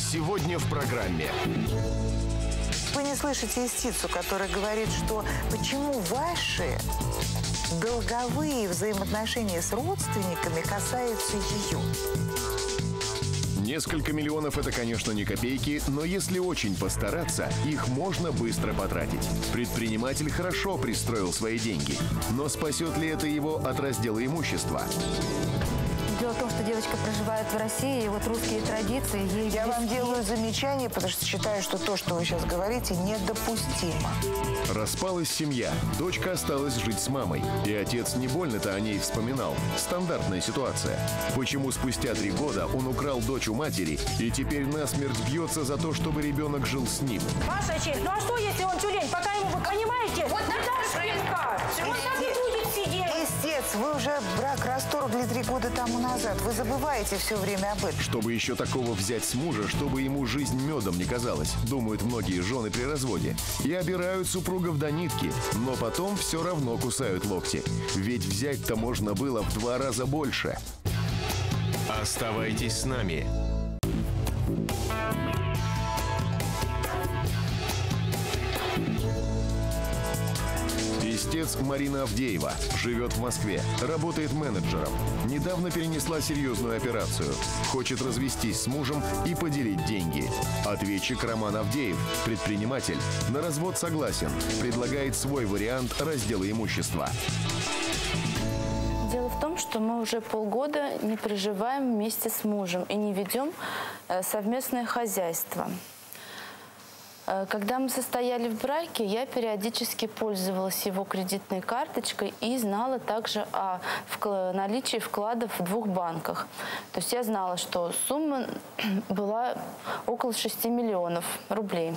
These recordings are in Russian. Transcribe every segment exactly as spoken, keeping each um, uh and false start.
Сегодня в программе. Вы не слышите истицу, которая говорит, что почему ваши долговые взаимоотношения с родственниками касаются ее. Несколько миллионов – это, конечно, не копейки, но если очень постараться, их можно быстро потратить. Предприниматель хорошо пристроил свои деньги. Но спасет ли это его от раздела имущества? Дело в том, что девочка проживает в России, и вот русские традиции ей... Я вам делаю замечание, потому что считаю, что то, что вы сейчас говорите, недопустимо. Распалась семья. Дочка осталась жить с мамой. И отец не больно-то о ней вспоминал. Стандартная ситуация. Почему спустя три года он украл дочь у матери и теперь насмерть бьется за то, чтобы ребенок жил с ним? Ваша честь, ну а что, если он тюлень? Пока ему, вы понимаете, вот шпинка. Он так и будет сидеть. Истец, вы уже брак расторгли три года тому назад. Вы забываете все время об этом. Чтобы еще такого взять с мужа, чтобы ему жизнь медом не казалась, думают многие жены при разводе. И обирают супругов до нитки, но потом все равно кусают локти. Ведь взять-то можно было в два раза больше. Оставайтесь с нами. Истец Марина Авдеева живет в Москве, работает менеджером. Недавно перенесла серьезную операцию. Хочет развестись с мужем и поделить деньги. Ответчик Роман Авдеев, предприниматель, на развод согласен. Предлагает свой вариант раздела имущества. Дело в том, что мы уже полгода не проживаем вместе с мужем и не ведем совместное хозяйство. Когда мы состояли в браке, я периодически пользовалась его кредитной карточкой и знала также о наличии вкладов в двух банках. То есть я знала, что сумма была около шести миллионов рублей.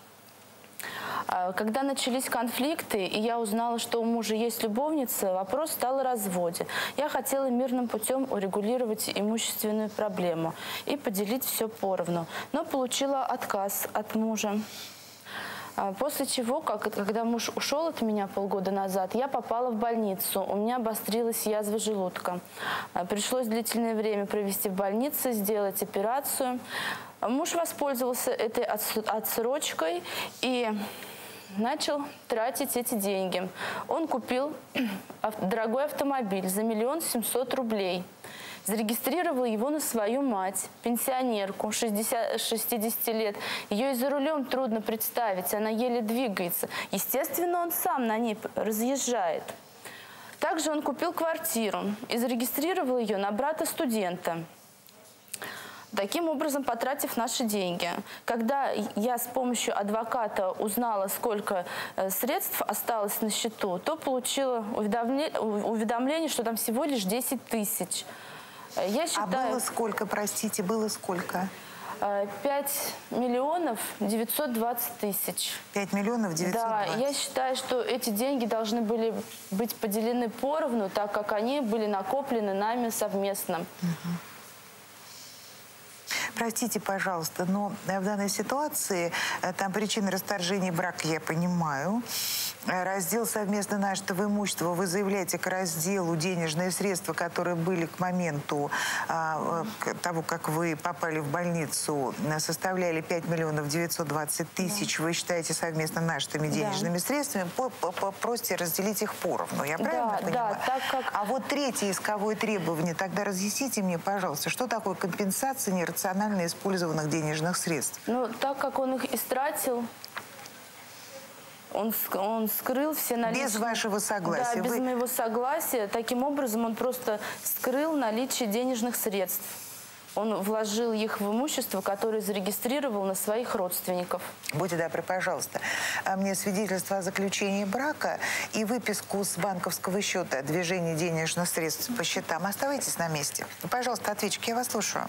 Когда начались конфликты, и я узнала, что у мужа есть любовница, вопрос стал о разводе. Я хотела мирным путем урегулировать имущественную проблему и поделить все поровну, но получила отказ от мужа. После чего, как, когда муж ушел от меня полгода назад, я попала в больницу. У меня обострилась язва желудка. Пришлось длительное время провести в больнице, сделать операцию. Муж воспользовался этой отсрочкой и начал тратить эти деньги. Он купил дорогой автомобиль за миллион семьсот рублей. Зарегистрировал его на свою мать, пенсионерку, шестидесяти лет. Ее и за рулем трудно представить, она еле двигается. Естественно, он сам на ней разъезжает. Также он купил квартиру и зарегистрировал ее на брата-студента. Таким образом, потратив наши деньги. Когда я с помощью адвоката узнала, сколько средств осталось на счету, то получила уведомление, что там всего лишь десять тысяч. Я считаю, а было сколько, простите, было сколько? пять миллионов девятьсот двадцать тысяч. пять миллионов девятьсот двадцать. Да, я считаю, что эти деньги должны были быть поделены поровну, так как они были накоплены нами совместно. Угу. Простите, пожалуйста, но в данной ситуации там причины расторжения брака я понимаю. Раздел совместно нашего имущества, вы заявляете к разделу денежные средства, которые были к моменту а, к того, как вы попали в больницу, составляли пять миллионов девятьсот двадцать тысяч. Да. Вы считаете совместно нашими денежными, да, средствами, просите разделить их поровну. Я правильно, да, понимаю? Да, так как... А вот третье исковое требование, тогда разъясните мне, пожалуйста, что такое компенсация нерационально использованных денежных средств? Ну, так как он их истратил, Он, он скрыл все наличные... Без вашего согласия? Да, без Вы... моего согласия. Таким образом, он просто скрыл наличие денежных средств. Он вложил их в имущество, которое зарегистрировал на своих родственников. Будьте добры, пожалуйста, мне свидетельство о заключении брака и выписку с банковского счета о движении денежных средств по счетам. Оставайтесь на месте. Пожалуйста, ответчик, я вас слушаю.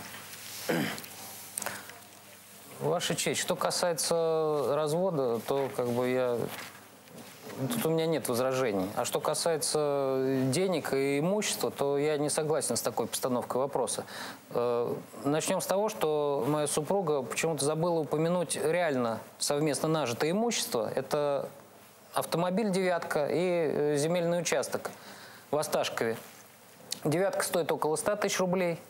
Ваша честь, что касается развода, то как бы я... Тут у меня нет возражений. А что касается денег и имущества, то я не согласен с такой постановкой вопроса. Начнем с того, что моя супруга почему-то забыла упомянуть реально совместно нажитое имущество. Это автомобиль «Девятка» и земельный участок в Осташкове. «Девятка» стоит около ста тысяч рублей.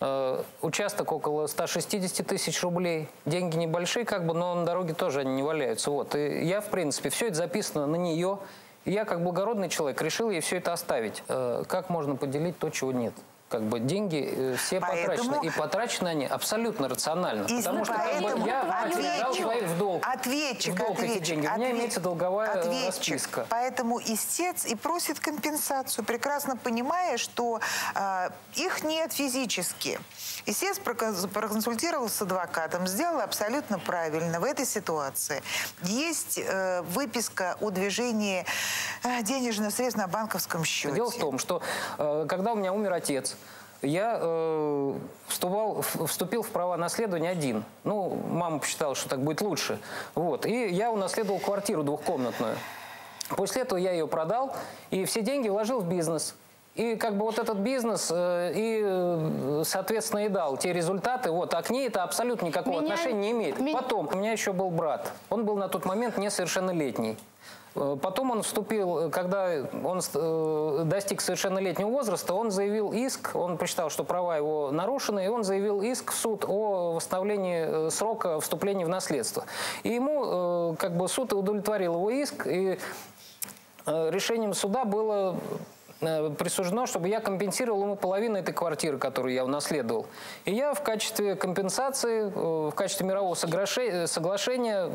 Э, участок около ста шестидесяти тысяч рублей. Деньги небольшие, как бы, но на дороге тоже они не валяются. Вот. И я, в принципе, все это записано на нее. И я, как благородный человек, решил ей все это оставить. Э, как можно поделить то, чего нет? Как бы деньги э, все поэтому... потрачены. И потрачены они абсолютно рационально. И потому что как бы, я отвечал своих в долг. Ответчик, в долг ответчик, эти деньги. У меня ответ... имеется долговая ответчик. расписка. Поэтому истец и просит компенсацию, прекрасно понимая, что э, их нет физически. Истец проконсультировался с адвокатом, сделал абсолютно правильно в этой ситуации. Есть э, выписка о движении э, денежных средств на банковском счете. Дело в том, что э, когда у меня умер отец, я э, вступал, вступил в права наследования один. Ну, мама посчитала, что так будет лучше. Вот. И я унаследовал квартиру двухкомнатную. После этого я ее продал и все деньги вложил в бизнес. И как бы вот этот бизнес э, и, соответственно, и дал те результаты. Вот. А к ней это абсолютно никакого меня... отношения не имеет. Меня... Потом у меня еще был брат. Он был на тот момент несовершеннолетний. Потом он вступил, когда он достиг совершеннолетнего возраста, он заявил иск, он посчитал, что права его нарушены, и он заявил иск в суд о восстановлении срока вступления в наследство. И ему как бы суд удовлетворил его иск, и решением суда было присуждено, чтобы я компенсировал ему половину этой квартиры, которую я унаследовал. И я в качестве компенсации, в качестве мирового соглашения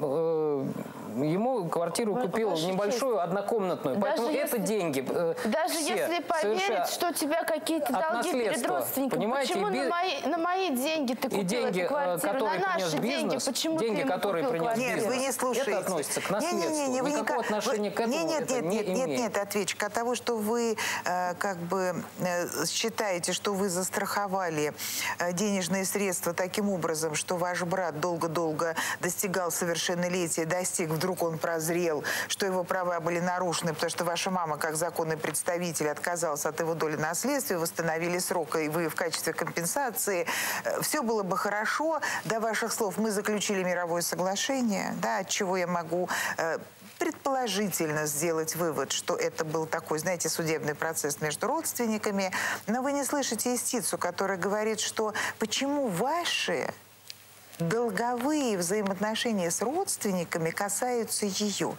ему квартиру купил небольшую однокомнатную. Даже поэтому если, это деньги. Даже все если поверить, что у тебя какие-то долги перед родственниками, понимаете, почему без... на, мои, на мои деньги ты купил и деньги, эту квартиру? На наши деньги, почему деньги, ты которые купил принес квартиру? Нет, вы не слушаете. Это относится к наследству. Не, не, не, вы Никакого никак... отношения вы... к этому нет, нет, это нет, не нет, имеет. нет, нет, ответчик от того, что вы э, как бы э, считаете, что вы застраховали э, денежные средства таким образом, что ваш брат долго-долго достигал совершеннолетия, достиг, вдруг он прозрел, что его права были нарушены, потому что ваша мама, как законный представитель, отказалась от его доли наследства, восстановили срок, и вы в качестве компенсации. Все было бы хорошо. До ваших слов мы заключили мировое соглашение, да, от чего я могу э, предположительно сделать вывод, что это был такой, знаете, судебный процесс между родственниками. Но вы не слышите истицу, которая говорит, что почему ваши долговые взаимоотношения с родственниками касаются ее.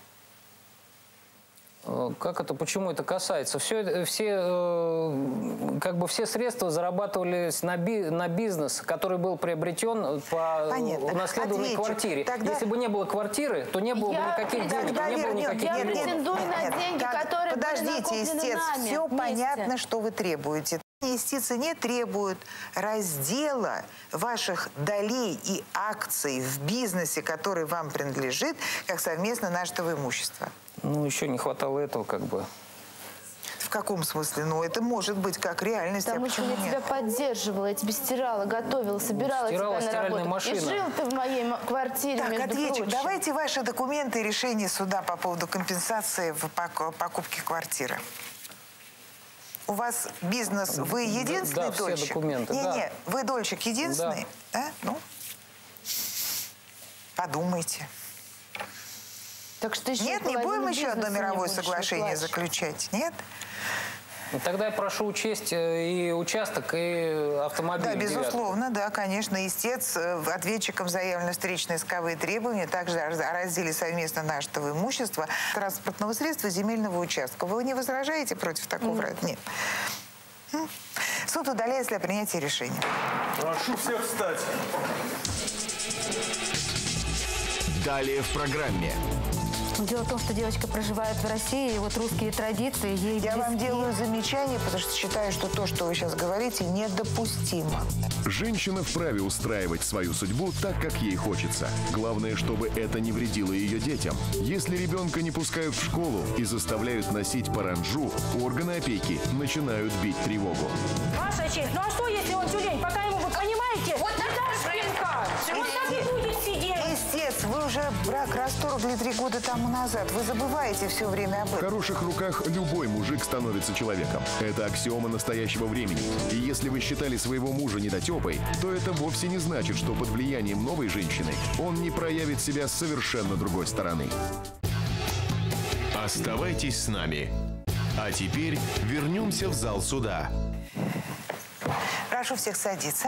Как это, почему это касается? Все, все, как бы все средства зарабатывались на, би, на бизнес, который был приобретен по унаследованной квартире. Тогда... Если бы не было квартиры, то не было я... бы никаких денег, не было никаких Я претендую на нет, деньги, как... которые Подождите, были истец, нами все вместе. понятно, что вы требуете. Истицы не требуют раздела ваших долей и акций в бизнесе, который вам принадлежит, как совместно нажитого имущества. Ну, еще не хватало этого, как бы. В каком смысле? Ну, это может быть как реальность. Потому а что я нет? тебя поддерживала, я тебе стирала, готовила, собирала стирала тебя на работу. Машина. И жил ты в моей квартире, Так, между ответчик, прочим. давайте ваши документы и решения суда по поводу компенсации в покупке квартиры. У вас бизнес, вы единственный да, дольщик? Все документы, не, да. не, вы дольщик единственный? Да. да? Ну, подумайте. Так что еще Нет, не будем еще одно мировое соглашение заключать? Нет? Тогда я прошу учесть и участок, и автомобиль. Да, безусловно, девятый. Да, конечно. Истец ответчиком заявлены встречные исковые требования, также о разделе совместно нажитого имущества, транспортного средства, земельного участка. Вы не возражаете против такого? Mm. Нет. Суд удаляется для принятия решения. Прошу всех встать. Далее в программе. Дело в том, что девочка проживает в России, и вот русские традиции ей Я близки. вам делаю замечание, потому что считаю, что то, что вы сейчас говорите, недопустимо. Женщина вправе устраивать свою судьбу так, как ей хочется. Главное, чтобы это не вредило ее детям. Если ребенка не пускают в школу и заставляют носить паранджу, органы опеки начинают бить тревогу. Ваша честь, ну а что, если он тюлень? Пока ему, вы понимаете, Вот не дашь пинка. Он так и будет сидеть. Истец, вы уже брак расторгли три года тому назад. Вы забываете все время об В этом. хороших руках любой мужик становится человеком. Это аксиома настоящего времени. И если вы считали своего мужа недотепой, то это вовсе не значит, что под влиянием новой женщины он не проявит себя с совершенно другой стороны. Оставайтесь с нами. А теперь вернемся в зал суда. Прошу всех садиться.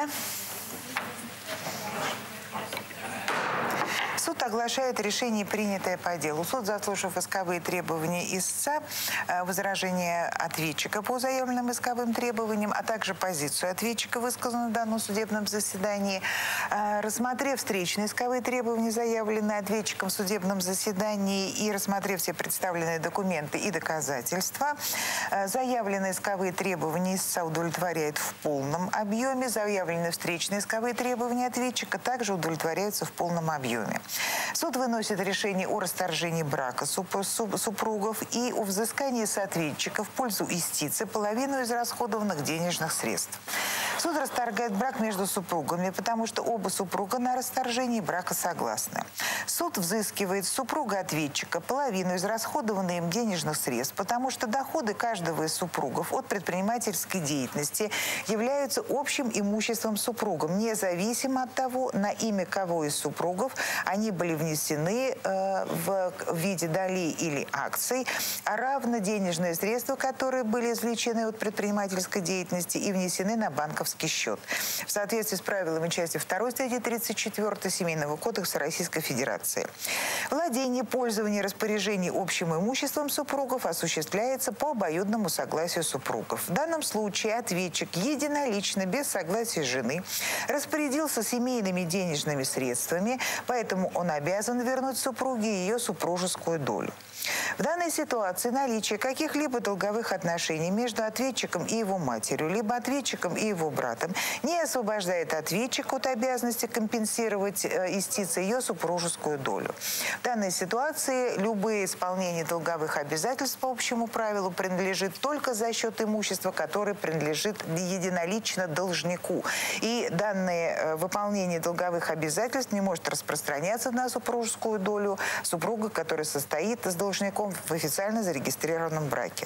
Суд оглашает решение, принятое по делу. Суд, заслушав исковые требования истца, возражения ответчика по заявленным исковым требованиям, а также позицию ответчика, высказанную в данном судебном заседании, рассмотрев встречные исковые требования, заявленные ответчиком в судебном заседании, и рассмотрев все представленные документы и доказательства, заявленные исковые требования истца удовлетворяют в полном объеме, заявленные встречные исковые требования ответчика также удовлетворяются в полном объеме. Суд выносит решение о расторжении брака супругов и о взыскании с ответчика в пользу истицы половину израсходованных денежных средств. Суд расторгает брак между супругами, потому что оба супруга на расторжении брака согласны. Суд взыскивает с супруга ответчика половину израсходованных им денежных средств, потому что доходы каждого из супругов от предпринимательской деятельности являются общим имуществом супругам, независимо от того, на имя кого из супругов они были внесены э, в виде долей или акций, а равно денежные средства, которые были извлечены от предпринимательской деятельности и внесены на банковский счет. В соответствии с правилами части второй статьи тридцать четвёртой Семейного кодекса Российской Федерации. Владение, пользование, распоряжение общим имуществом супругов осуществляется по обоюдному согласию супругов. В данном случае ответчик единолично, без согласия жены, распорядился семейными денежными средствами, поэтому он обязан вернуть супруге ее супружескую долю. В данной ситуации наличие каких-либо долговых отношений между ответчиком и его матерью, либо ответчиком и его братом не освобождает ответчика от обязанности компенсировать э, истице ее супружескую долю. В данной ситуации любые исполнения долговых обязательств по общему правилу принадлежит только за счет имущества, которое принадлежит единолично должнику. И данное э, выполнение долговых обязательств не может распространяться на супружескую долю супруга, который состоит с должником в официально зарегистрированном браке.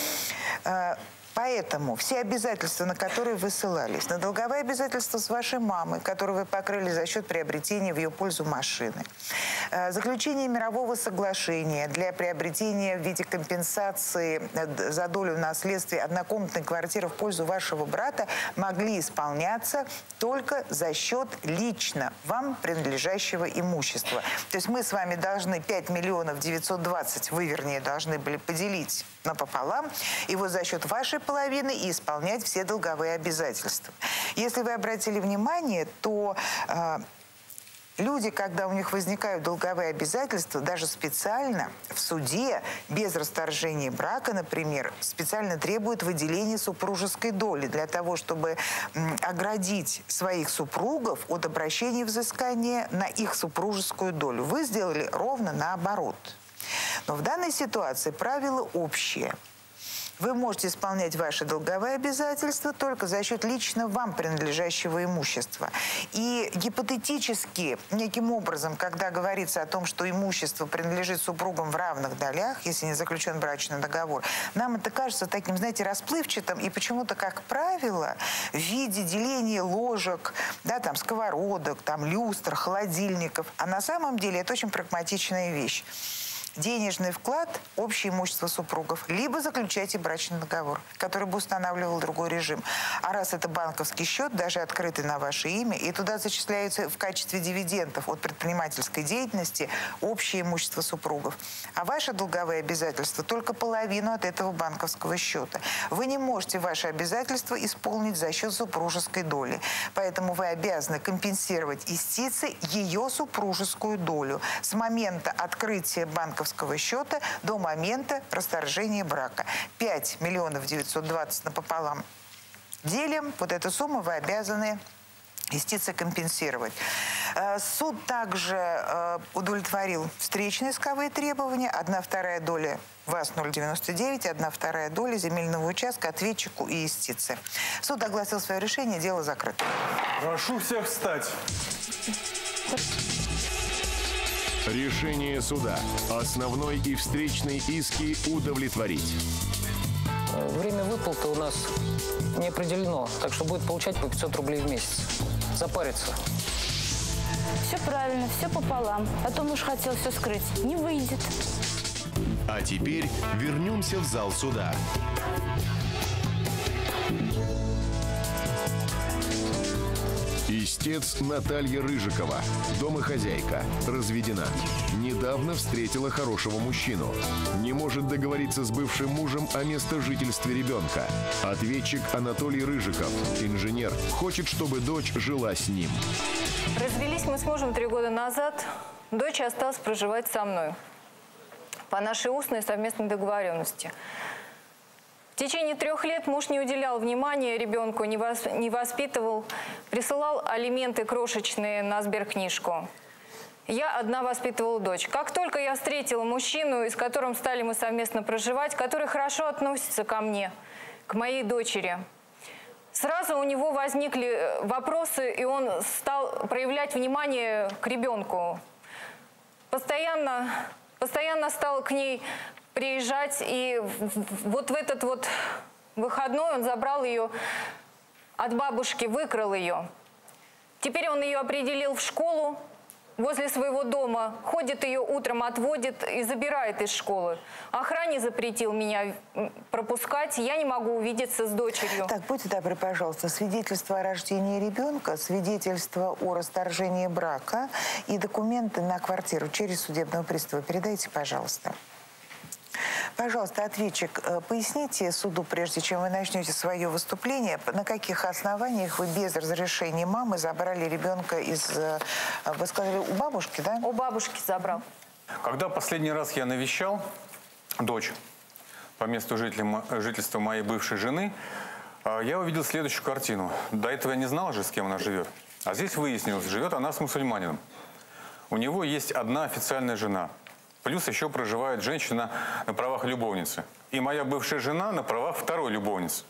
Поэтому все обязательства, на которые вы ссылались, на долговые обязательства с вашей мамой, которые вы покрыли за счет приобретения в ее пользу машины, заключение мирового соглашения для приобретения в виде компенсации за долю в наследстве однокомнатной квартиры в пользу вашего брата, могли исполняться только за счет лично вам принадлежащего имущества. То есть мы с вами должны пять миллионов девятьсот двадцать, вы, вернее, должны были поделить напополам, и вот за счет вашей половины и исполнять все долговые обязательства. Если вы обратили внимание, то э, люди, когда у них возникают долговые обязательства, даже специально в суде, без расторжения брака, например, специально требуют выделения супружеской доли для того, чтобы м, оградить своих супругов от обращения взыскания на их супружескую долю. Вы сделали ровно наоборот. Но в данной ситуации правила общие. Вы можете исполнять ваши долговые обязательства только за счет лично вам принадлежащего имущества. И гипотетически, неким образом, когда говорится о том, что имущество принадлежит супругам в равных долях, если не заключен брачный договор, нам это кажется таким, знаете, расплывчатым и почему-то, как правило, в виде деления ложек, да, там, сковородок, там, люстр, холодильников. А на самом деле это очень прагматичная вещь. Денежный вклад – общее имущество супругов. Либо заключайте брачный договор, который бы устанавливал другой режим. А раз это банковский счет, даже открытый на ваше имя, и туда зачисляются в качестве дивидендов от предпринимательской деятельности общее имущество супругов. А ваши долговые обязательства – только половину от этого банковского счета. Вы не можете ваши обязательства исполнить за счет супружеской доли. Поэтому вы обязаны компенсировать истице ее супружескую долю с момента открытия банковского счета до момента расторжения брака. пять миллионов девятьсот двадцать напополам делим. Вот эту сумму вы обязаны истице компенсировать. Суд также удовлетворил встречные исковые требования. Одна вторая доля ВАЗ ноль девяносто девять, одна вторая доля земельного участка ответчику и истице. Суд огласил свое решение, дело закрыто. Прошу всех встать. Решение суда. Основной и встречный иски удовлетворить. Время выплаты у нас не определено, так что будет получать по пятьсот рублей в месяц. Запариться. Все правильно, все пополам. А то муж хотел все скрыть. Не выйдет. А теперь вернемся в зал суда. Истец Наталья Рыжикова, домохозяйка, разведена. Недавно встретила хорошего мужчину. Не может договориться с бывшим мужем о местожительстве ребенка. Ответчик Анатолий Рыжиков, инженер, хочет, чтобы дочь жила с ним. Развелись мы с мужем три года назад. Дочь осталась проживать со мной по нашей устной совместной договоренности. В течение трех лет муж не уделял внимания ребенку, не воспитывал, присылал алименты крошечные на сберкнижку. Я одна воспитывала дочь. Как только я встретила мужчину, с которым стали мы совместно проживать, который хорошо относится ко мне, к моей дочери, сразу у него возникли вопросы, и он стал проявлять внимание к ребенку. Постоянно, постоянно стал к ней приезжать, и вот в этот вот выходной он забрал ее от бабушки, выкрал ее. Теперь он ее определил в школу возле своего дома, ходит ее утром, отводит и забирает из школы. Охране запретил меня пропускать, я не могу увидеться с дочерью. Так, будьте добры, пожалуйста, свидетельство о рождении ребенка, свидетельство о расторжении брака и документы на квартиру через судебного пристава передайте, пожалуйста. Пожалуйста, ответчик, поясните суду, прежде чем вы начнете свое выступление, на каких основаниях вы без разрешения мамы забрали ребенка из, вы сказали, у бабушки, да? У бабушки забрал. Когда последний раз я навещал дочь по месту жительства моей бывшей жены, я увидел следующую картину. До этого я не знал же, с кем она живет. А здесь выяснилось, живет она с мусульманином. У него есть одна официальная жена. Плюс еще проживает женщина на правах любовницы. И моя бывшая жена на правах второй любовницы.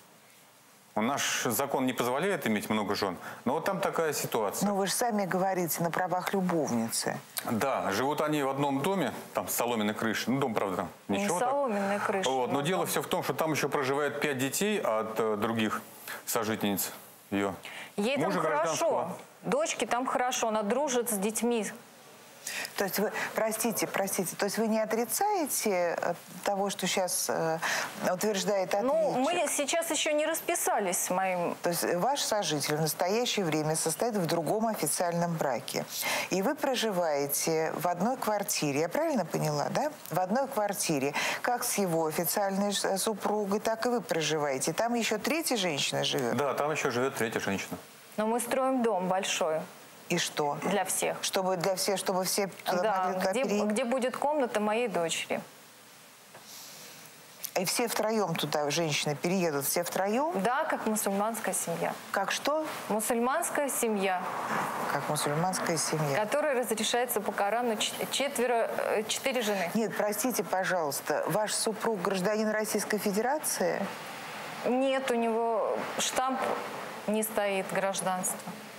Наш закон не позволяет иметь много жен, но вот там такая ситуация. Но вы же сами говорите, на правах любовницы. Да, живут они в одном доме, там с соломенной крышей. Ну, дом, правда, ничего. Не соломенная крыша. Вот, но дело все в том, что там еще проживает пять детей от э, других сожительниц ее. Ей там хорошо. Дочке там хорошо, она дружит с детьми. То есть вы, простите, простите, то есть вы не отрицаете того, что сейчас э, утверждает ответчик? Ну, мы сейчас еще не расписались с моим... То есть ваш сожитель в настоящее время состоит в другом официальном браке. И вы проживаете в одной квартире, я правильно поняла, да? В одной квартире, как с его официальной супругой, так и вы проживаете. Там еще третья женщина живет? Да, там еще живет третья женщина. Но мы строим дом большой. И что? Для всех. Чтобы для всех, чтобы все туда да, могли туда где, перейти? где будет комната моей дочери. И все втроем туда, женщины, переедут? Все втроем? Да, как мусульманская семья. Как что? Мусульманская семья. Как мусульманская семья. Которая разрешается по Корану четверо, четыре жены. Нет, простите, пожалуйста, ваш супруг гражданин Российской Федерации? Нет, у него штамп не стоит, гражданство.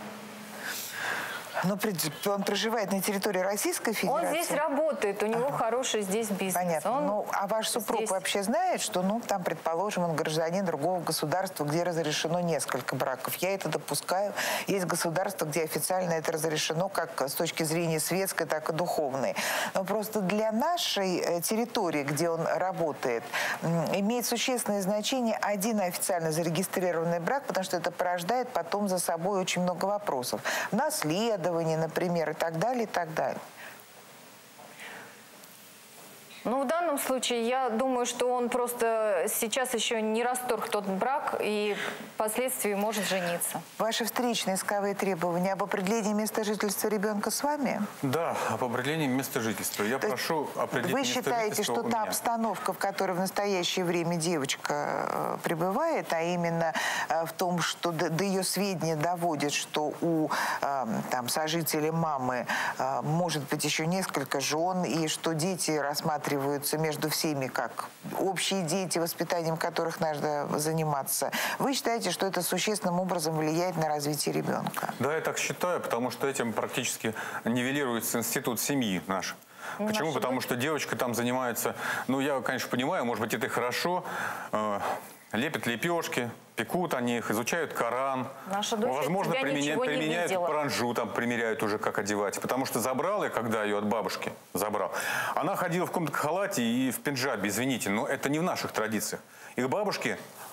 Но он проживает на территории Российской Федерации? Он здесь работает, у него ага. хороший здесь бизнес. Понятно. Он ну, а ваш супруг здесь... вообще знает, что, ну, там, предположим, он гражданин другого государства, где разрешено несколько браков? Я это допускаю. Есть государства, где официально это разрешено как с точки зрения светской, так и духовной. Но просто для нашей территории, где он работает, имеет существенное значение один официально зарегистрированный брак, потому что это порождает потом за собой очень много вопросов. Наследование, например, и так далее, и так далее. Ну, в данном случае, я думаю, что он просто сейчас еще не расторг тот брак и впоследствии может жениться. Ваши встречные исковые требования об определении места жительства ребенка с вами? Да, об определении места жительства. Я То прошу определить Вы место считаете, жительства что у та меня. обстановка, в которой в настоящее время девочка э, пребывает, а именно э, в том, что до, до ее сведения доводит, что у э, там, сожителя мамы э, может быть еще несколько жен, и что дети рассматриваются между всеми как общие дети, воспитанием которых надо заниматься. Вы считаете, что это существенным образом влияет на развитие ребенка? Да, я так считаю, потому что этим практически нивелируется институт семьи наш. Почему? Наша Потому дочь... что девочка там занимается, ну, я, конечно, понимаю, может быть, это и хорошо, э, лепят лепешки, пекут они их, изучают Коран. Наша дочь Возможно, тебя применя... ничего не применяют видела. паранджу, там примеряют уже, как одевать. Потому что забрал я, когда ее от бабушки забрал, она ходила в каком-то халате и в пинджабе, извините, но это не в наших традициях. Их бабушки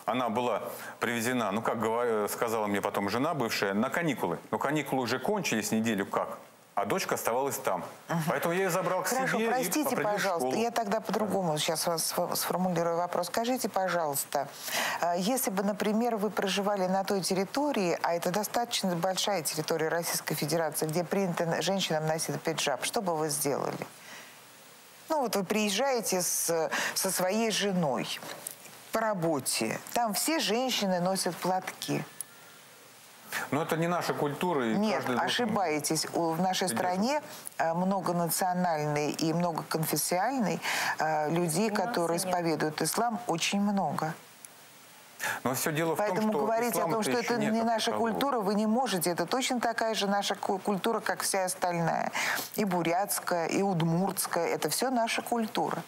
она была привезена, ну, как говорю, сказала мне потом жена бывшая, на каникулы. Но каникулы уже кончились неделю как. А дочка оставалась там. Ага. Поэтому я ее забрал к Хорошо, себе. Простите, и пожалуйста, я тогда по-другому сейчас вас сформулирую вопрос. Скажите, пожалуйста, если бы, например, вы проживали на той территории, а это достаточно большая территория Российской Федерации, где принято женщинам носить пиджак, что бы вы сделали? Ну вот вы приезжаете с, со своей женой по работе, там все женщины носят платки. Но это не наша культура. И Нет, ошибаетесь. В нашей стране многонациональной и многоконфессиональной людей, которые исповедуют ислам, очень много. Но все дело в Поэтому том, что говорить о том, что это не наша такового. культура, вы не можете. Это точно такая же наша культура, как вся остальная. И бурятская, и удмуртская. Это все наша культура.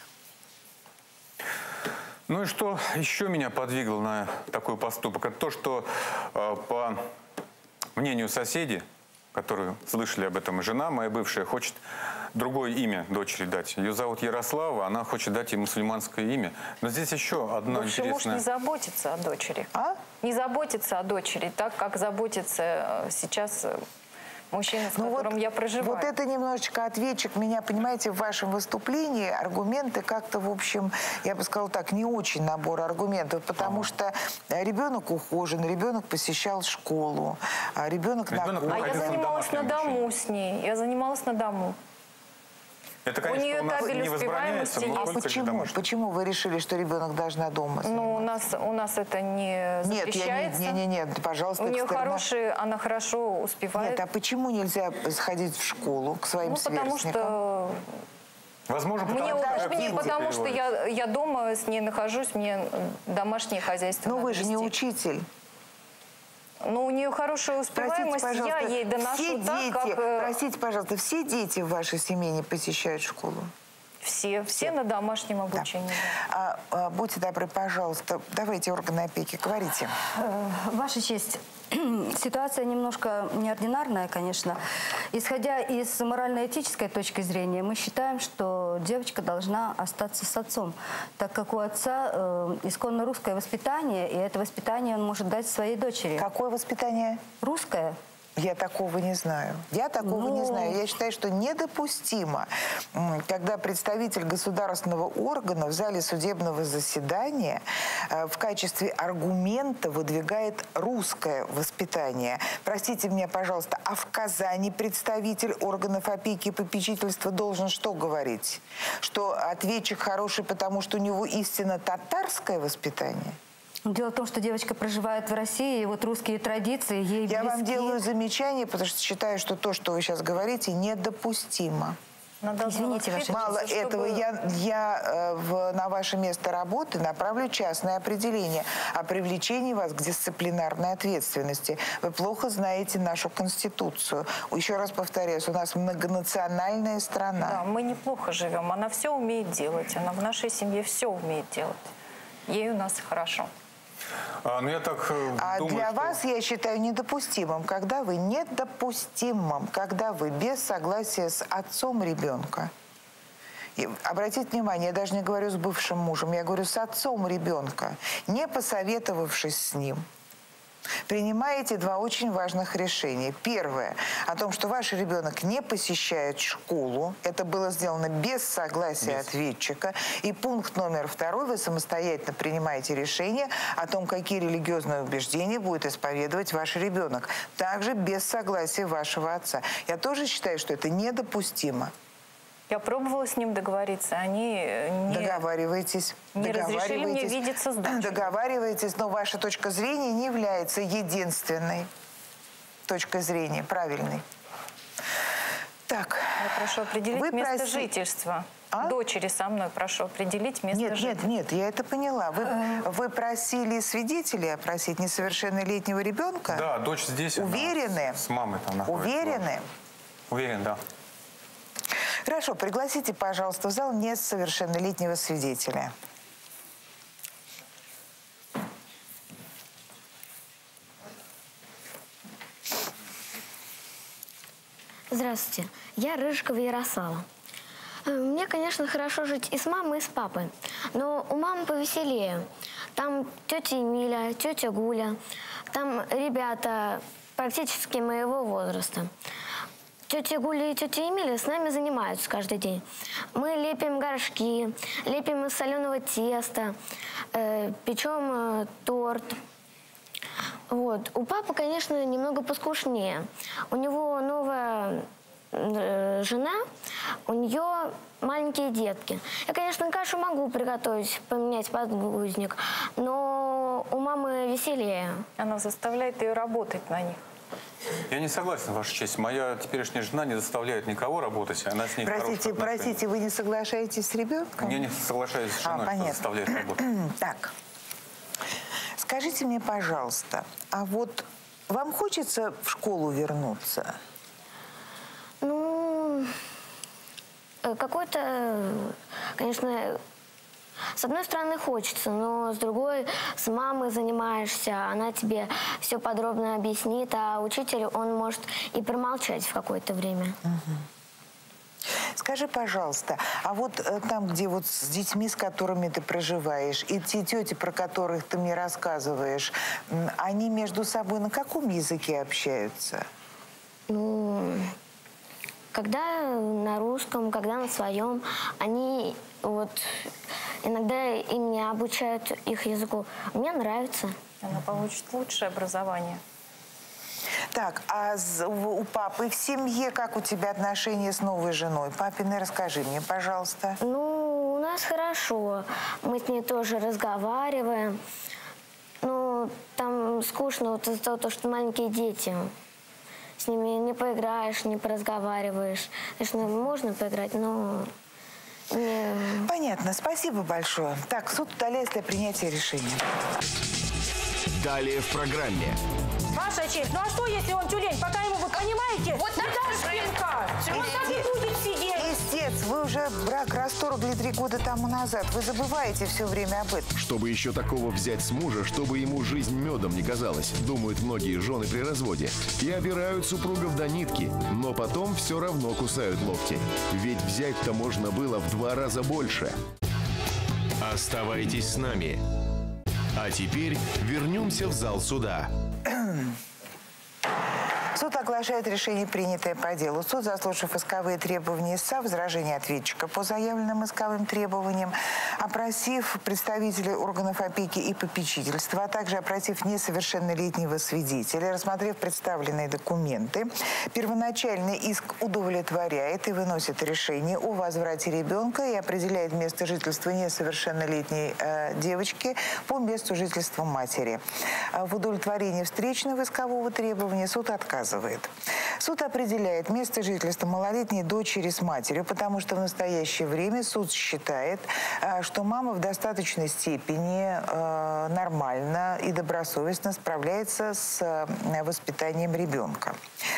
Ну и что еще меня подвигло на такой поступок? Это то, что э, по мнению соседей, которые слышали об этом, и жена моя бывшая хочет другое имя дочери дать. Ее зовут Ярослава, она хочет дать ей мусульманское имя. Но здесь еще одно Бывший интересное... муж не заботится о дочери. А? Не заботится о дочери, так как заботится сейчас мужчина, с ну которым вот, я проживаю. Вот это немножечко ответчик меня, понимаете, в вашем выступлении аргументы как-то, в общем, я бы сказала так, не очень набор аргументов, потому ага. что ребенок ухожен, ребенок посещал школу, ребенок, ребенок на А я занималась на дому с ней, я занималась на дому. Это, конечно, у нее у нас табель не возбраняется, но а почему? Почему вы решили, что ребенок должна дома заниматься? Ну, у нас, у нас это не запрещается. Нет, нет, нет, нет, пожалуйста. У нее экстерна... хорошие, она хорошо успевает. Нет, а почему нельзя сходить в школу к своим ну, сверстникам? потому что... Возможно, мне удобнее, потому что я, я дома с ней нахожусь, мне домашнее хозяйство. Ну, вы же вести. не учитель. Ну, у нее хорошая успеваемость, простите, я ей доношу все так, дети, как... Простите, пожалуйста, все дети в вашей семье не посещают школу? Все, все, все на домашнем обучении. Да. А, а, будьте добры, пожалуйста, давайте органы опеки, говорите. Ваша честь, ситуация немножко неординарная, конечно. Исходя из морально-этической точки зрения, мы считаем, что девочка должна остаться с отцом, так как у отца э, исконно русское воспитание, и это воспитание он может дать своей дочери. Какое воспитание? Русское. Я такого не знаю. Я такого ну... не знаю. Я считаю, что недопустимо, когда представитель государственного органа в зале судебного заседания в качестве аргумента выдвигает русское воспитание. Простите меня, пожалуйста, а в Казани представитель органов опеки и попечительства должен что говорить? Что ответчик хороший, потому что у него истинно татарское воспитание? Дело в том, что девочка проживает в России, и вот русские традиции ей Я близки. вам делаю замечание, потому что считаю, что то, что вы сейчас говорите, недопустимо. Надо Извините, Ваша Мало чтобы... этого, я, я э, в, на ваше место работы направлю частное определение о привлечении вас к дисциплинарной ответственности. Вы плохо знаете нашу Конституцию. Еще раз повторяюсь, у нас многонациональная страна. Да, мы неплохо живем. Она все умеет делать. Она в нашей семье все умеет делать. Ей у нас хорошо. А, ну я так э, а думаю, для что... вас я считаю недопустимым, когда вы недопустимым, когда вы без согласия с отцом ребенка. И обратите внимание, я даже не говорю с бывшим мужем, я говорю с отцом ребенка, не посоветовавшись с ним. Принимаете два очень важных решения. Первое, о том, что ваш ребенок не посещает школу. Это было сделано без согласия без. ответчика. И пункт номер второй, вы самостоятельно принимаете решение о том, какие религиозные убеждения будет исповедовать ваш ребенок. Также без согласия вашего отца. Я тоже считаю, что это недопустимо. Я пробовала с ним договориться, они не... Договаривайтесь. Не разрешили мне видеться с дочерью. Договаривайтесь, но ваша точка зрения не является единственной точкой зрения, правильной. Так. Я прошу определить вы место проси... жительства. А? Дочери со мной прошу определить место нет, жительства. Нет, нет, я это поняла. Вы, вы просили свидетелей опросить несовершеннолетнего ребенка? Да, дочь здесь. Уверены? С мамой там находится. Уверены? Уверен, да. Хорошо, пригласите, пожалуйста, в зал несовершеннолетнего свидетеля. Здравствуйте, я Рыжикова Ярослава. Мне, конечно, хорошо жить и с мамой, и с папой, но у мамы повеселее. Там тетя Эмиля, тетя Гуля. Там ребята практически моего возраста. Тетя Гуля и тетя Эмиля с нами занимаются каждый день. Мы лепим горшки, лепим из соленого теста, э, печем э, торт. Вот. У папы, конечно, немного поскушнее. У него новая э, жена, у нее маленькие детки. Я, конечно, кашу могу приготовить, поменять подгузник, но у мамы веселее. Она заставляет ее работать на них. Я не согласен, Ваша честь. Моя теперешняя жена не заставляет никого работать. Она с ней Простите, простите, вы не соглашаетесь с ребенком? Я не соглашаюсь с женой, а, что заставляет работать. Так, скажите мне, пожалуйста, а вот вам хочется в школу вернуться? Ну, какой-то, конечно, с одной стороны хочется, но с другой с мамой занимаешься, она тебе все подробно объяснит, а учитель, он может и промолчать в какое-то время. Угу. Скажи, пожалуйста, а вот э, там, где вот с детьми, с которыми ты проживаешь, и те тети, про которых ты мне рассказываешь, они между собой на каком языке общаются? Ну, когда на русском, когда на своем, они вот иногда и меня обучают их языку. Мне нравится. Она получит лучшее образование. Так, а у папы в семье как у тебя отношения с новой женой? Папины, расскажи мне, пожалуйста. Ну, у нас хорошо. Мы с ней тоже разговариваем. Ну, там скучно вот из-за того, что маленькие дети. С ними не поиграешь, не поразговариваешь. Конечно, можно поиграть, но... Не... Понятно, спасибо большое. Так, суд удаляется для принятия решения. Далее в программе. Ваша честь, ну а что, если он тюлень? Пока ему, вы понимаете, вот не дашь пинка. Он так и будет сидеть. Истец, вы уже брак расторгли три года тому назад. Вы забываете все время об этом. Чтобы еще такого взять с мужа, чтобы ему жизнь медом не казалась, думают многие жены при разводе. И обирают супругов до нитки, но потом все равно кусают локти. Ведь взять-то можно было в два раза больше. Оставайтесь с нами. А теперь вернемся в зал суда. Суд оглашает решение, принятое по делу. Суд, заслушав исковые требования истца, возражения ответчика по заявленным исковым требованиям, опросив представителей органов опеки и попечительства, а также опросив несовершеннолетнего свидетеля, рассмотрев представленные документы, первоначальный иск удовлетворяет и выносит решение о возврате ребенка и определяет место жительства несовершеннолетней э, девочки по месту жительства матери. В удовлетворении встречного искового требования суд отказывает. Суд определяет место жительства малолетней дочери с матерью, потому что в настоящее время суд считает, что мама в достаточной степени нормально и добросовестно справляется с воспитанием ребенка.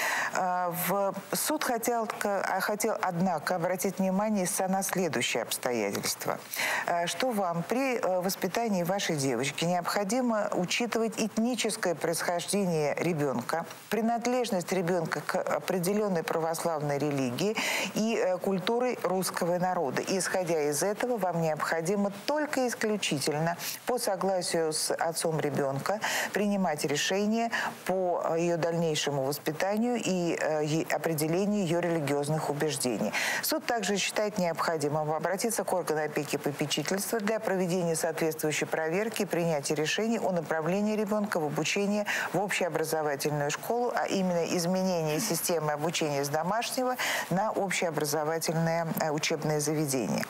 В суд хотел, хотел, однако, обратить внимание на следующее обстоятельство, что вам при воспитании вашей девочки необходимо учитывать этническое происхождение ребенка, принадлежность ребенка к определенной православной религии и культуре русского народа. И, исходя из этого, вам необходимо только исключительно по согласию с отцом ребенка принимать решение по ее дальнейшему воспитанию и определению ее религиозных убеждений. Суд также считает необходимым обратиться к органу опеки и попечительства для проведения соответствующей проверки и принятия решений о направлении ребенка в обучение в общеобразовательную школу, а именно изменение системы обучения с домашнего на общеобразовательное учебное заведение.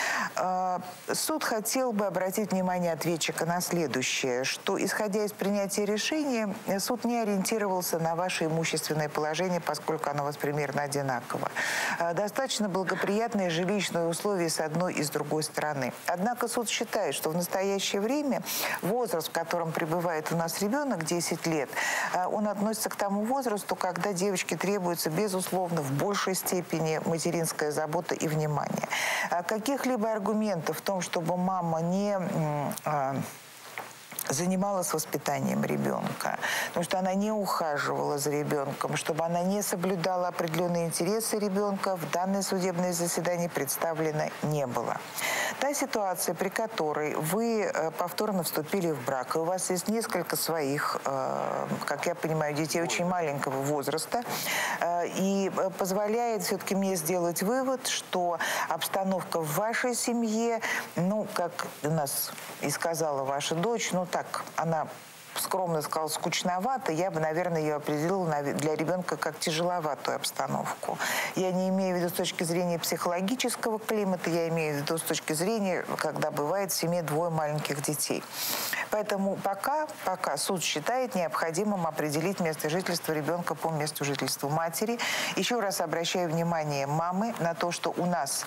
Суд хотел бы обратить внимание ответчика на следующее, что, исходя из принятия решения, суд не ориентировался на ваше имущественное положение, поскольку оно у вас примерно одинаково. Достаточно благоприятные жилищные условия с одной и с другой стороны. Однако суд считает, что в настоящее время возраст, в котором пребывает у нас ребенок, десять лет, он относится к тому возрасту, когда девочке требуется, безусловно, в большей степени материнская забота и внимание. Каких-либо аргументов в том, чтобы мама не занималась воспитанием ребенка, потому что она не ухаживала за ребенком, чтобы она не соблюдала определенные интересы ребенка, в данное судебное заседание представлено не было. Та ситуация, при которой вы повторно вступили в брак, и у вас есть несколько своих, как я понимаю, детей очень маленького возраста, и позволяет все-таки мне сделать вывод, что обстановка в вашей семье, ну, как у нас и сказала ваша дочь, ну, так, она скромно сказала, скучновато, я бы, наверное, ее определила для ребенка как тяжеловатую обстановку. Я не имею в виду с точки зрения психологического климата, я имею в виду с точки зрения, когда бывает в семье двое маленьких детей. Поэтому пока, пока суд считает необходимым определить место жительства ребенка по месту жительства матери. Еще раз обращаю внимание мамы на то, что у нас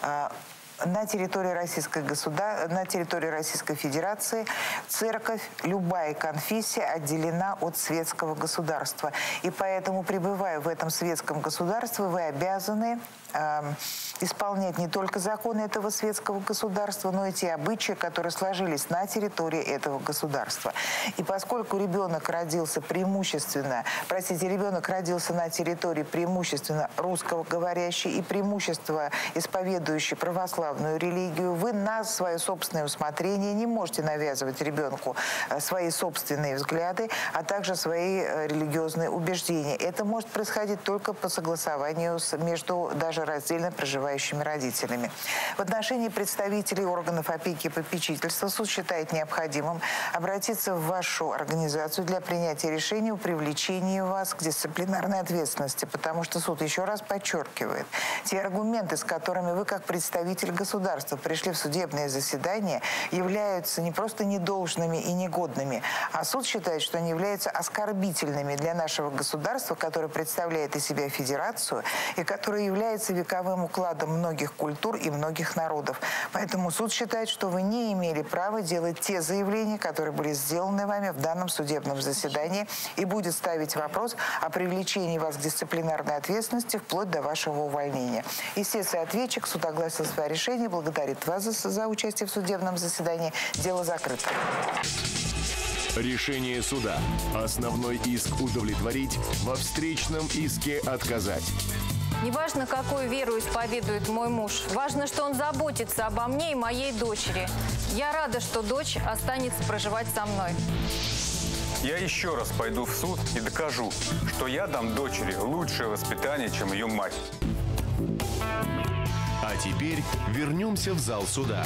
на территории Российской государ... на территории Российской Федерации церковь, любая конфессия отделена от светского государства. И поэтому, пребывая в этом светском государстве, вы обязаны э, исполнять не только законы этого светского государства, но и те обычаи, которые сложились на территории этого государства. И поскольку ребенок родился преимущественно, простите, ребенок родился на территории преимущественно русскоговорящей и преимущество исповедующей православной религию, вы на свое собственное усмотрение не можете навязывать ребенку свои собственные взгляды, а также свои религиозные убеждения. Это может происходить только по согласованию с, между даже раздельно проживающими родителями. В отношении представителей органов опеки и попечительства суд считает необходимым обратиться в вашу организацию для принятия решения о привлечении вас к дисциплинарной ответственности, потому что суд еще раз подчеркивает, те аргументы, с которыми вы как представитель государства пришли в судебное заседание, являются не просто недолжными и негодными, а суд считает, что они являются оскорбительными для нашего государства, которое представляет из себя федерацию и которое является вековым укладом многих культур и многих народов. Поэтому суд считает, что вы не имели права делать те заявления, которые были сделаны вами в данном судебном заседании, и будет ставить вопрос о привлечении вас к дисциплинарной ответственности вплоть до вашего увольнения. Естественно, ответчик, суд огласил свое решение, благодарит вас за, за участие в судебном заседании. Дело закрыто. Решение суда. Основной иск удовлетворить, во встречном иске отказать. Неважно, какую веру исповедует мой муж, важно, что он заботится обо мне и моей дочери. Я рада, что дочь останется проживать со мной. Я еще раз пойду в суд и докажу, что я дам дочери лучшее воспитание, чем ее мать. А теперь вернемся в зал суда.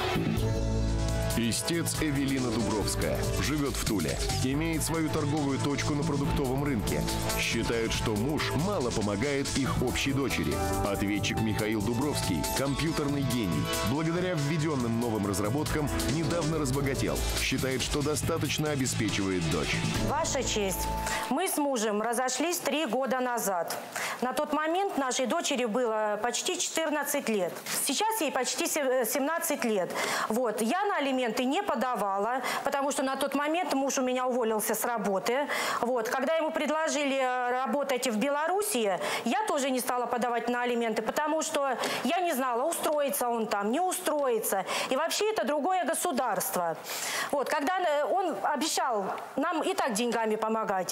Истец Эвелина Дубровская живет в Туле, имеет свою торговую точку на продуктовом рынке. Считают, что муж мало помогает их общей дочери. Ответчик Михаил Дубровский – компьютерный гений. Благодаря введенным новым разработкам недавно разбогател. Считает, что достаточно обеспечивает дочь. Ваша честь, мы с мужем разошлись три года назад. На тот момент нашей дочери было почти четырнадцать лет. Сейчас ей почти семнадцать лет. Вот. Я на алименты не подавала, потому что на тот момент муж у меня уволился с работы. Вот. Когда ему предложили работать в Белоруссии, я тоже не стала подавать на алименты, потому что я не знала, устроится он там, не устроится. И вообще это другое государство. Вот. Когда он обещал нам и так деньгами помогать.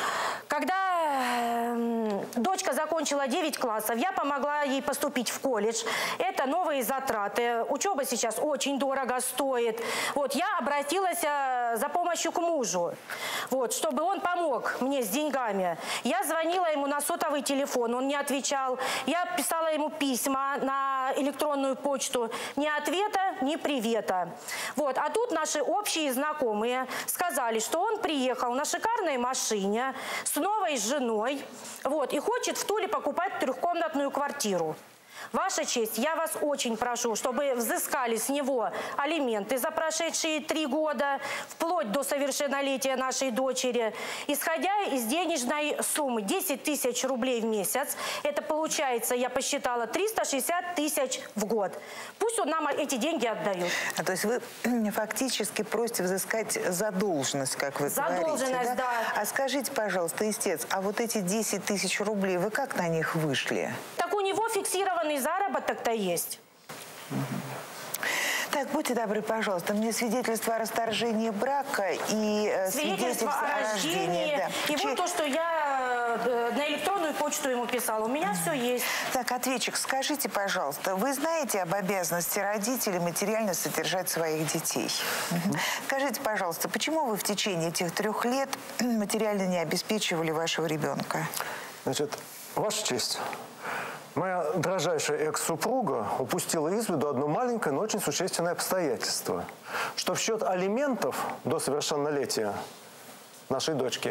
Когда дочка закончила девять классов, я помогла ей поступить в колледж. Это новые затраты. Учеба сейчас очень дорого стоит. Вот, я обратилась за помощью к мужу, вот, чтобы он помог мне с деньгами. Я звонила ему на сотовый телефон, он не отвечал. Я писала ему письма на электронную почту. Ни ответа, ни привета. Вот, а тут наши общие знакомые сказали, что он приехал на шикарной машине с новой женой, вот, и хочет в Туле покупать трехкомнатную квартиру. Ваша честь, я вас очень прошу, чтобы взыскали с него алименты за прошедшие три года, вплоть до совершеннолетия нашей дочери, исходя из денежной суммы десять тысяч рублей в месяц. Это получается, я посчитала, триста шестьдесят тысяч в год. Пусть он нам эти деньги отдает. А, то есть вы фактически просите взыскать задолженность, как вы говорите, задолженность, да? да. А скажите, пожалуйста, истец, а вот эти десять тысяч рублей, вы как на них вышли? Так у него фиксированный заработок-то есть. Так, будьте добры, пожалуйста, мне свидетельство о расторжении брака и э, свидетельство, свидетельство о рождении. Да. И Че... вот то, что я э, на электронную почту ему писала. У меня все есть. Так, ответчик, скажите, пожалуйста, вы знаете об обязанности родителей материально содержать своих детей? Угу. Скажите, пожалуйста, почему вы в течение этих трех лет материально не обеспечивали вашего ребенка? Значит, Ваша честь, моя дрожайшая экс-супруга упустила из виду одно маленькое, но очень существенное обстоятельство, что в счет алиментов до совершеннолетия нашей дочки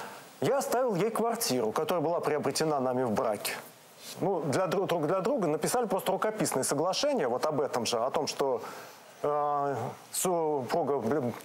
я оставил ей квартиру, которая была приобретена нами в браке. Ну, для друг, друг для друга написали просто рукописное соглашение вот об этом же, о том, что э, супруга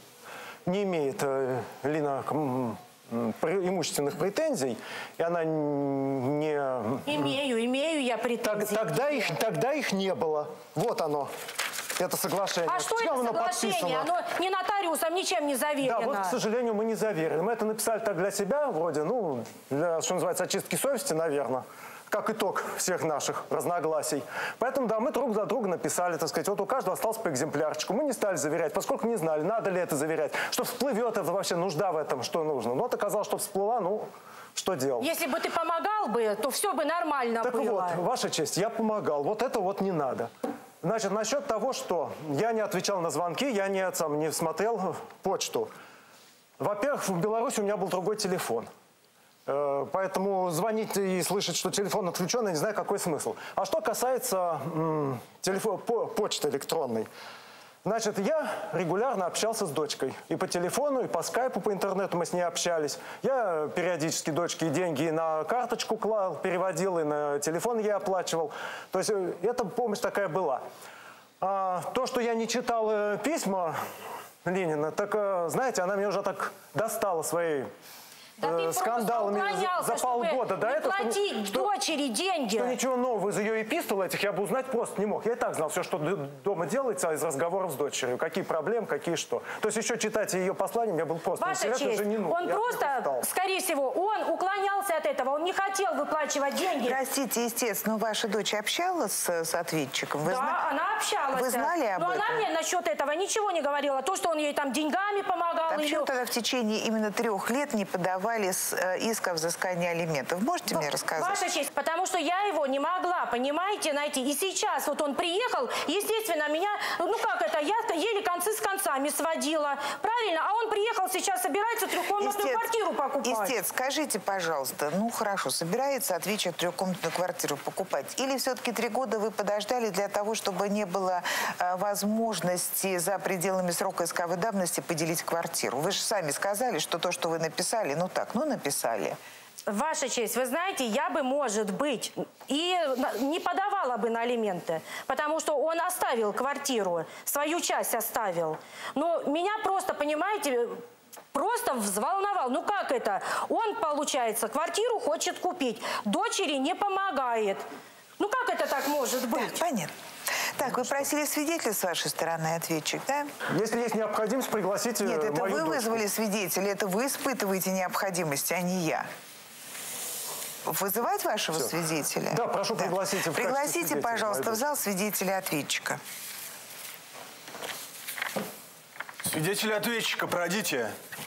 не имеет э, Лина имущественных претензий, и она не... Имею, имею я претензии. Так, тогда, их, тогда их не было. Вот оно, это соглашение. А что это соглашение? Оно не нотариусом, ничем не заверено. Да, вот, к сожалению, мы не заверили. Мы это написали так для себя, вроде, ну, для, что называется, очистки совести, наверное, как итог всех наших разногласий. Поэтому, да, мы друг за друга написали, так сказать, вот у каждого остался по экземплярчику. Мы не стали заверять, поскольку не знали, надо ли это заверять, что всплывет это вообще нужда в этом, что нужно. Но вот оказалось, что всплыла, ну, что делать? Если бы ты помогал бы, то все бы нормально так было. Так вот, Ваша честь, я помогал. Вот это вот не надо. Значит, насчет того, что я не отвечал на звонки, я не, сам, не смотрел почту. Во-первых, в Беларуси у меня был другой телефон. Поэтому звонить и слышать, что телефон отключен, я не знаю, какой смысл. А что касается м, телефон, по, почты электронной. Значит, я регулярно общался с дочкой. И по телефону, и по скайпу, по интернету мы с ней общались. Я периодически дочке деньги на карточку клал, переводил, и на телефон я оплачивал. То есть эта помощь такая была. А то, что я не читал э, письма Ленина, так, э, знаете, она меня уже так достала своей... Да ты скандалами за, за полгода до этого, платить что, дочери деньги. Что ничего нового из ее эпистол этих я бы узнать просто не мог. Я и так знал все, что дома делается из разговоров с дочерью. Какие проблемы, какие что. То есть еще читать ее послание мне было просто Ваша интересно. честь, уже не нужно. Он я просто, скорее всего, он уклонялся от этого. Он не хотел выплачивать деньги. Простите, естественно, ваша дочь общалась с, с ответчиком? Вы да, зна... она общалась. Вы знали об Но этом? она мне насчет этого ничего не говорила. То, что он ей там деньгами помогал. А почему ее... тогда в течение именно трех лет не подавали с, э, иск о взыскании алиментов? Можете мне рассказать? Ваша честь, потому что я его не могла, понимаете, найти. И сейчас вот он приехал, естественно, меня, ну как это, я еле концы с концами сводила. Правильно? А он приехал, сейчас собирается трехкомнатную истец, квартиру покупать. Истец, скажите, пожалуйста, ну хорошо, собирается ответчик трехкомнатную квартиру покупать? Или все-таки три года вы подождали для того, чтобы не было э, возможности за пределами срока исковой давности поделить квартиру? Вы же сами сказали, что то, что вы написали, ну так, ну написали. Ваша честь, вы знаете, я бы, может быть, и не подавала бы на алименты, потому что он оставил квартиру, свою часть оставил. Но меня просто, понимаете, просто взволновал. Ну как это? Он, получается, квартиру хочет купить, дочери не помогает. Ну как это так может быть? Да, понятно. Так, вы просили свидетеля с вашей стороны, ответчик, да? Если есть необходимость, пригласите Нет, это мою вы дочку. вызвали свидетеля, это вы испытываете необходимость, а не я. Вызывать вашего Все. свидетеля? Да, прошу, да. пригласите. В Пригласите, пожалуйста, в зал свидетеля-ответчика. Свидетеля-ответчика, пройдите.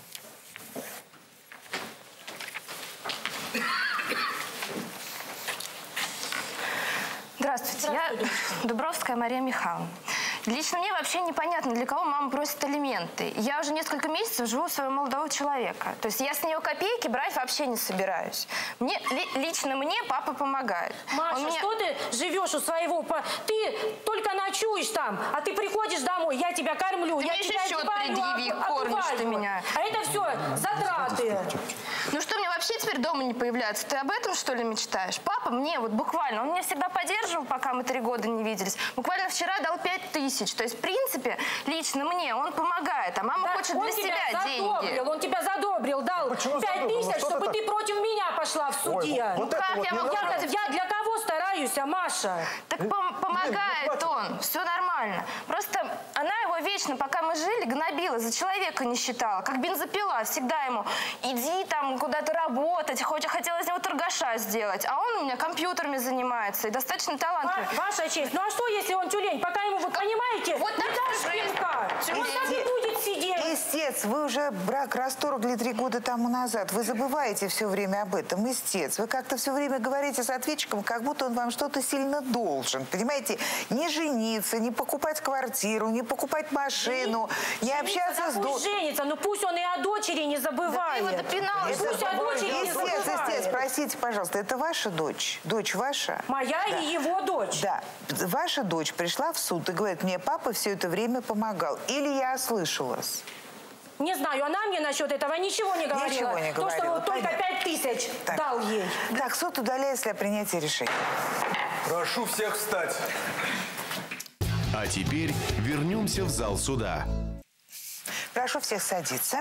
Здравствуйте, я Дубровская Мария Михайловна. Лично мне вообще непонятно, для кого мама просит алименты. Я уже несколько месяцев живу у своего молодого человека. То есть я с нее копейки брать вообще не собираюсь. Мне, ли, лично мне папа помогает. Маша, Он меня... что ты живешь у своего... Ты только ночуешь там, а ты приходишь домой, я тебя кормлю, ты я тебя счет одеваю, предъяви, кормишь ты меня. А это все затраты. Ну что, мне вообще теперь дома не появляться? Ты об этом, что ли, мечтаешь? Папа мне вот буквально, он меня всегда поддерживал, пока мы три года не виделись. Буквально вчера дал пять тысяч. То есть, в принципе, лично мне он помогает, а мама да, хочет для себя задобрил, деньги. Он тебя задобрил, дал пять тысяч, ну, чтобы ты так... против меня пошла в суде. Ой, вот ну как вот я могу? Я, я для кого стараюсь, а Маша? Так пом помогает он, все нормально. Просто она его вечно, пока мы жили, гнобила, за человека не считала. Как бензопила, всегда ему иди там куда-то работать, хоть хотела из него торгаша сделать. А он у меня компьютерами занимается и достаточно талантливый. Ваша честь, ну а что, если он тюлень? Пока ему Ну, вы понимаете? Вот так Дашенька, вот так и будет сидеть. Истец, вы уже брак расторгли три года тому назад. Вы забываете все время об этом. Истец, вы как-то все время говорите с ответчиком, как будто он вам что-то сильно должен. Понимаете? Не жениться, не покупать квартиру, не покупать машину, не общаться с дочерью. Женится, но пусть он и о дочери не забывает. Да ты его допинала. Пусть о дочери не Истец, забывает. истец, простите, пожалуйста, это ваша дочь? Дочь ваша? Моя Да. и его дочь. Да. Ваша дочь пришла в суд и говорит, мне папа все это время помогал. Или я ослышалась? Не знаю, она мне насчет этого ничего не говорила. Ничего не То, что говорила, вот только понятно. пять тысяч Так. дал ей. Так, суд удаляется для принятия решения. Прошу всех встать. А теперь вернемся в зал суда. Прошу всех садиться.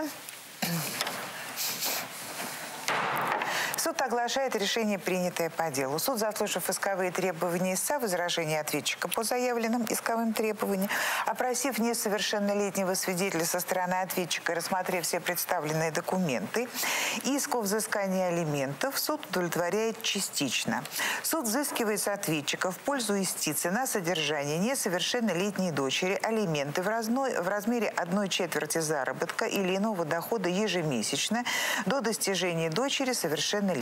Суд оглашает решение, принятое по делу. Суд, заслушав исковые требования истца, возражения ответчика по заявленным исковым требованиям, опросив несовершеннолетнего свидетеля со стороны ответчика и рассмотрев все представленные документы, иск о взыскании алиментов суд удовлетворяет частично. Суд взыскивает с ответчика в пользу истицы на содержание несовершеннолетней дочери алименты в, разной, в размере одной четверти заработка или иного дохода ежемесячно до достижения дочери совершеннолетия.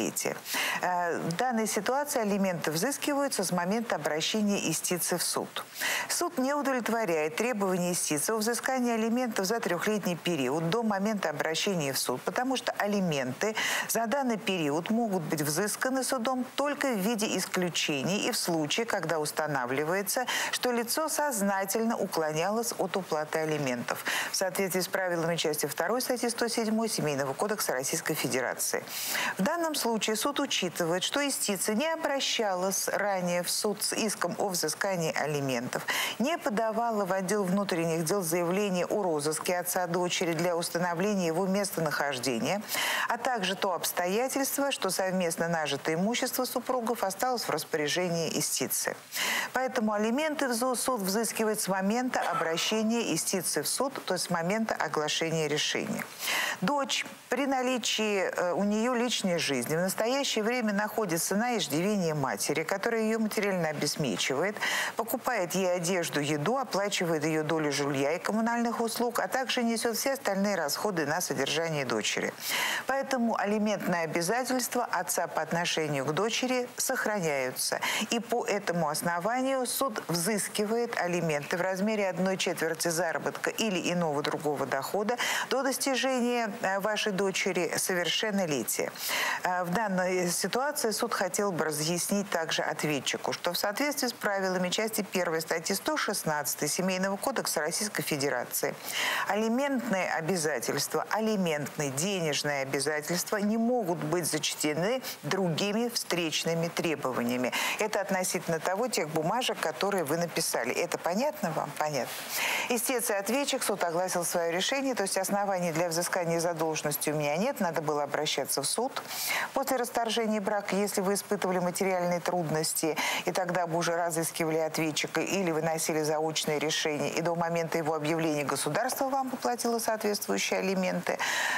В данной ситуации алименты взыскиваются с момента обращения истицы в суд. Суд не удовлетворяет требования истицы о взыскании алиментов за трехлетний период до момента обращения в суд, потому что алименты за данный период могут быть взысканы судом только в виде исключений и в случае, когда устанавливается, что лицо сознательно уклонялось от уплаты алиментов в соответствии с правилами части второй статьи сто седьмой Семейного кодекса Российской Федерации. В данном случае суд учитывает, что истица не обращалась ранее в суд с иском о взыскании алиментов, не подавала в отдел внутренних дел заявление о розыске отца дочери для установления его местонахождения, а также то обстоятельство, что совместно нажитое имущество супругов осталось в распоряжении истицы. Поэтому алименты в ЗУ суд взыскивает с момента обращения истицы в суд, то есть с момента оглашения решения. Дочь при наличии э, у нее личной жизни в настоящее время находится на иждивении матери, которая ее материально обеспечивает, покупает ей одежду, еду, оплачивает ее долю жилья и коммунальных услуг, а также несет все остальные расходы на содержание дочери. Поэтому алиментные обязательства отца по отношению к дочери сохраняются. И по этому основанию суд взыскивает алименты в размере одной четверти заработка или иного другого дохода до достижения вашей дочери совершеннолетия. В данной ситуации суд хотел бы разъяснить также ответчику, что в соответствии с правилами части первой статьи сто шестнадцать Семейного кодекса Российской Федерации алиментные обязательства, алиментные денежные обязательства не могут быть зачтены другими встречными требованиями. Это относительно того тех бумажек, которые вы написали. Это понятно вам? Понятно. Истец и ответчик, суд огласил свое решение, то есть оснований для взыскания задолженности у меня нет, надо было обращаться в суд. После расторжения брака, если вы испытывали материальные трудности, и тогда бы уже разыскивали ответчика или выносили заочное решение, и до момента его объявления государство вам поплатило соответствующие алименты.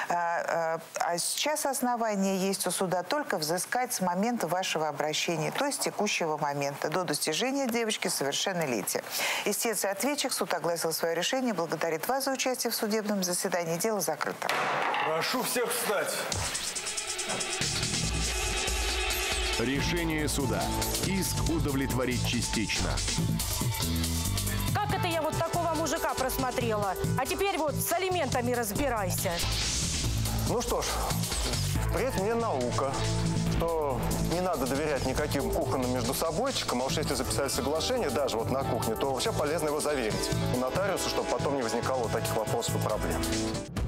А, а, а сейчас основания есть у суда только взыскать с момента вашего обращения, то есть текущего момента, до достижения девочки совершеннолетия. Истец и ответчик, суд огласил свое решение, благодарит вас за участие в судебном заседании. Дело закрыто. Прошу всех встать. Решение суда. Иск удовлетворить частично. Как это я вот такого мужика просмотрела? А теперь вот с алиментами разбирайся. Ну что ж, впредь мне наука, что не надо доверять никаким кухонным междусобойчикам, а уж если записать соглашение даже вот на кухне, то вообще полезно его заверить у нотариуса, чтобы потом не возникало таких вопросов и проблем.